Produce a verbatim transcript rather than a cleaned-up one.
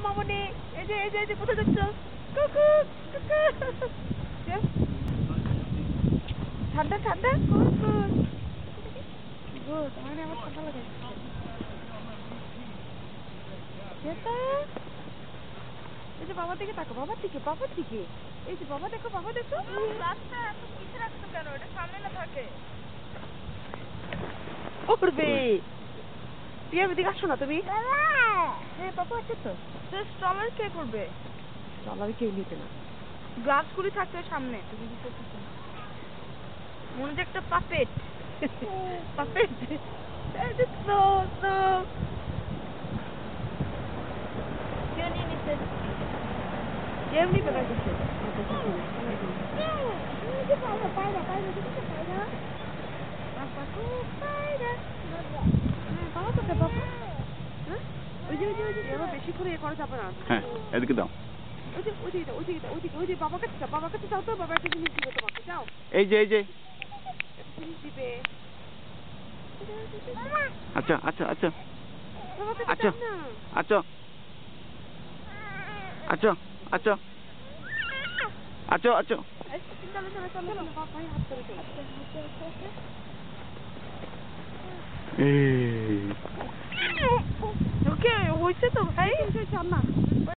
মামনি এই যে এই যে এই যে কোথায় যাচ্ছ কুকুর কুকুর ঠান্ডা ঠান্ডা কুকুর গুড মানে আমার ঠান্ডা লাগে যেটা এই যে বাবার দিকে তাকো বাবার দিকে বাবার দিকে এই যে বাবা দেখো বাবা দেখো রাস্তা এত পিছে রাখছো কেন এটা সামনে না থাকে উঠবে তুই আমি দিকে আসো না তুমি হ্যাঁ বাবা আছে তো তো স্ট্রলার কে করবে স্ট্রলার কেউ নিতে না গ্লাসগুলি থাকবে সামনে তুমি কি করতেছো মনে যে একটা পাপেট পাপেট নো নো কেউ নিয়ে নিতে কেউ নিতে পারছে পায়রা পায়রা পায়রা দেখতে পায়রা বাবা তো পায়রা বাবা তো বাবা হ্যাঁ ওই যে ওই যে ওই যে এবার বেশি করে এ করা যাবে না হ্যাঁ এদিকে দাও ওই যে ওই যে ওই যে ওই যে ওই যে বাবার কাছে যাও বাবার কাছে যাও তো বাবা একটা জিনিস দিবে তোমাকে যাও এই যে এই যে জিনিস দিবে আচ্ছা আচ্ছা আচ্ছা আচ্ছা আচ্ছা আচ্ছা আচ্ছা আচ্ছা আচ্ছা চলো চলো চলো চলো বাবা হাত ধরে চলো এই ওকে হইছে তো ভাই চান না